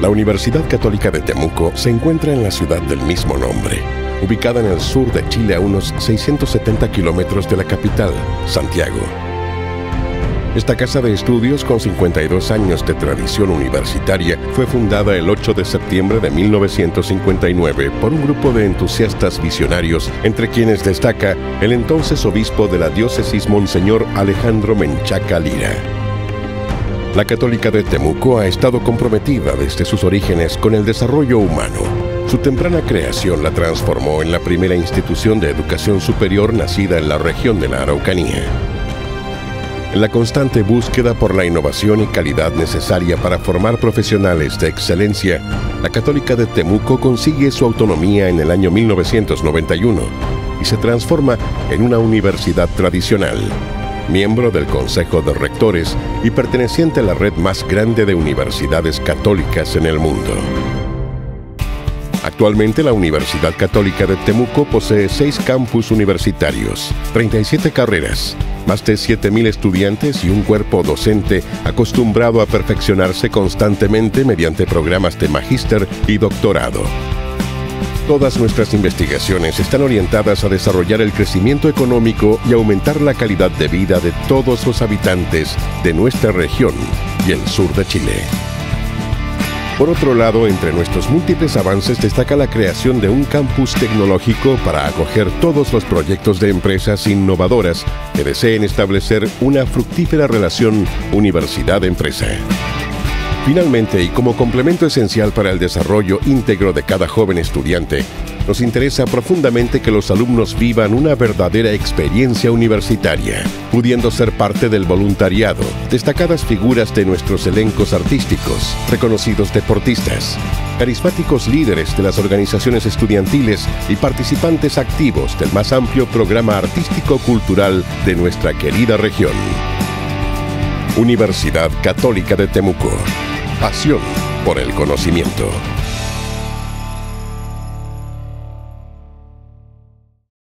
La Universidad Católica de Temuco se encuentra en la ciudad del mismo nombre, ubicada en el sur de Chile a unos 670 kilómetros de la capital, Santiago. Esta casa de estudios, con 52 años de tradición universitaria, fue fundada el 8 de septiembre de 1959 por un grupo de entusiastas visionarios, entre quienes destaca el entonces obispo de la diócesis Monseñor Alejandro Menchaca Lira. La Católica de Temuco ha estado comprometida desde sus orígenes con el desarrollo humano. Su temprana creación la transformó en la primera institución de educación superior nacida en la región de la Araucanía. En la constante búsqueda por la innovación y calidad necesaria para formar profesionales de excelencia, la Católica de Temuco consigue su autonomía en el año 1991 y se transforma en una universidad tradicional, miembro del Consejo de Rectores y perteneciente a la red más grande de universidades católicas en el mundo. Actualmente la Universidad Católica de Temuco posee 6 campus universitarios, 37 carreras, más de 7.000 estudiantes y un cuerpo docente acostumbrado a perfeccionarse constantemente mediante programas de magíster y doctorado. Todas nuestras investigaciones están orientadas a desarrollar el crecimiento económico y aumentar la calidad de vida de todos los habitantes de nuestra región y el sur de Chile. Por otro lado, entre nuestros múltiples avances destaca la creación de un campus tecnológico para acoger todos los proyectos de empresas innovadoras que deseen establecer una fructífera relación universidad-empresa. Finalmente, y como complemento esencial para el desarrollo íntegro de cada joven estudiante, nos interesa profundamente que los alumnos vivan una verdadera experiencia universitaria, pudiendo ser parte del voluntariado, destacadas figuras de nuestros elencos artísticos, reconocidos deportistas, carismáticos líderes de las organizaciones estudiantiles y participantes activos del más amplio programa artístico-cultural de nuestra querida región. Universidad Católica de Temuco. Pasión por el conocimiento.